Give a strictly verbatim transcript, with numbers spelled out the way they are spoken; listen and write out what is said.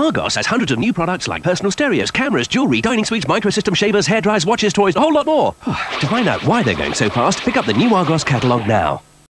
Argos has hundreds of new products like personal stereos, cameras, jewellery, dining suites, microsystem shavers, hairdryers, watches, toys, a whole lot more. To find out why they're going so fast, pick up the new Argos catalogue now.